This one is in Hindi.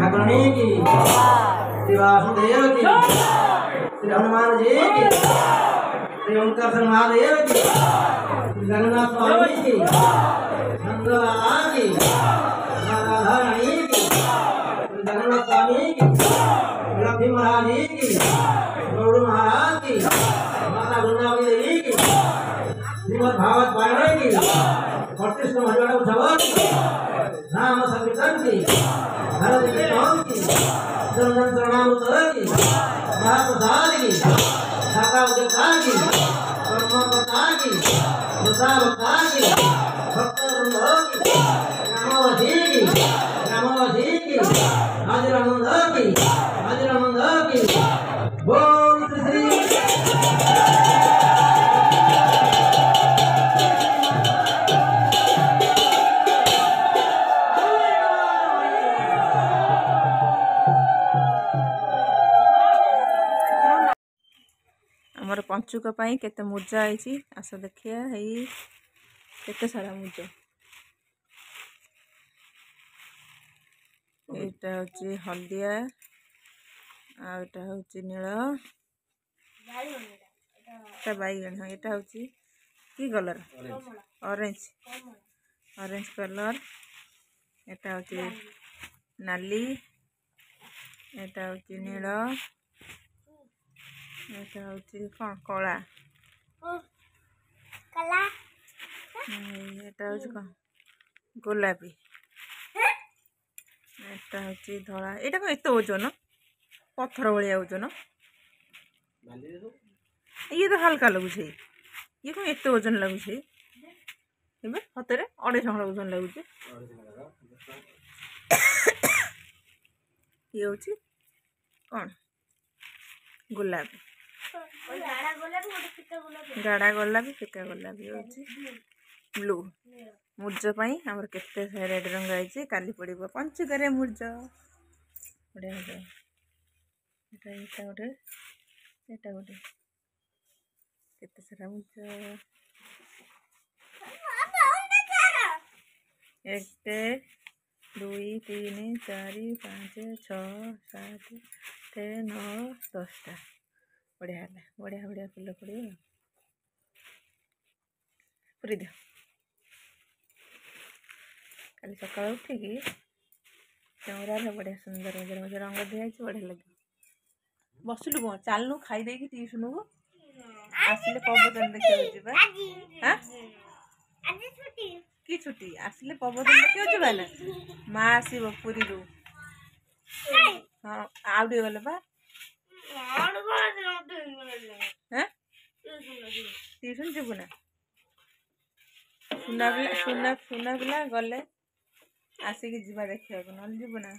ठाकुरानी की, श्री वासुदेव की, श्री हनुमान जी की, श्री ओंकार महादेव की, श्री जगन्नाथ स्वामी की, नंदलाला की, राधा रानी की, श्री जगन्नाथ स्वामी की, लक्ष्मी महाराज जी की, गौड़ महाराज की, माता वृंदावनी देवी की, श्रीमद् भागवत पारायण की, 32 हरिवाड़ा उत्सव की, नाम संकीर्तन की, भरत की कौन की, जन जन शरणागत की, महाप्रसाद की, शाखा उद्योगता की, ब्रह्मकथा की, मुसावता की, भक्त वृंद की, रामावधी की, हाजिरानंद की, बोल श्री आमर पंचुक पाई केते मुर्जा आई आस देखिया हेई केते सारा मुर्जा एटा होची हल्दिया आटा होची नील एटा बैगन एटा होची की कलर ऑरेंज ऑरेंज कलर एटा होची नाली एटा होची नील एटा होची कौन कला कला एटा होची कौन गोलापी एटा होची धला एटा को एते ओजन पत्थर भलिया ओजन ये तो हल्का लगुचे ये को एते ओजन लगुचे एबे हतरे 250 ओजन लगुचे ये होची कौन गुलाबी गाढ़ा गुलाबी फिका गुलाबी होची ब्लू मुर्ज पाई हमर केते रेड रंग आइचे काली पड़िबो पंचुकरे मुर्ज बढिया बढिया एटा गोटे केते सारा मुर्ज 1 2 3 4 5 6 7 8 9 10टा बढ़िया बढ़िया फुल पड़े पूरी दियो कल सका उठिकी चौरा बढ़िया सुंदर मजे रंग दिखाई बढ़िया लगे बसलु कौन चलनु खाई देकी ट्यूशन को आसिले पवदन देखा कि छुट्टी आसिले पवदन देखा ना माँ आसब पुरी रू हाँ आउटे गले बा ट्यूशन जीवु ना सुना पिला गले आसिक जीवा देखा ना जीवु ना